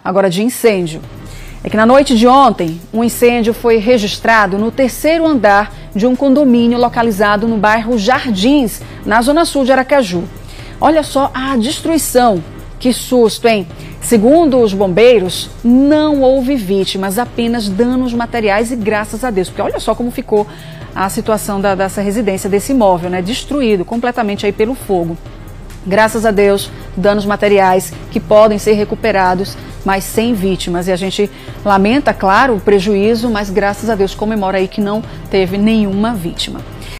agora de incêndio. É que na noite de ontem, um incêndio foi registrado no 3º andar de um condomínio localizado no bairro Jardins, na zona sul de Aracaju. Olha só a destruição, que susto, hein? Segundo os bombeiros, não houve vítimas, apenas danos materiais e graças a Deus, porque olha só como ficou a situação dessa residência, desse imóvel, né? Destruído completamente aí pelo fogo. Graças a Deus, danos materiais que podem ser recuperados, mas sem vítimas. E a gente lamenta, claro, o prejuízo, mas graças a Deus comemora aí que não teve nenhuma vítima.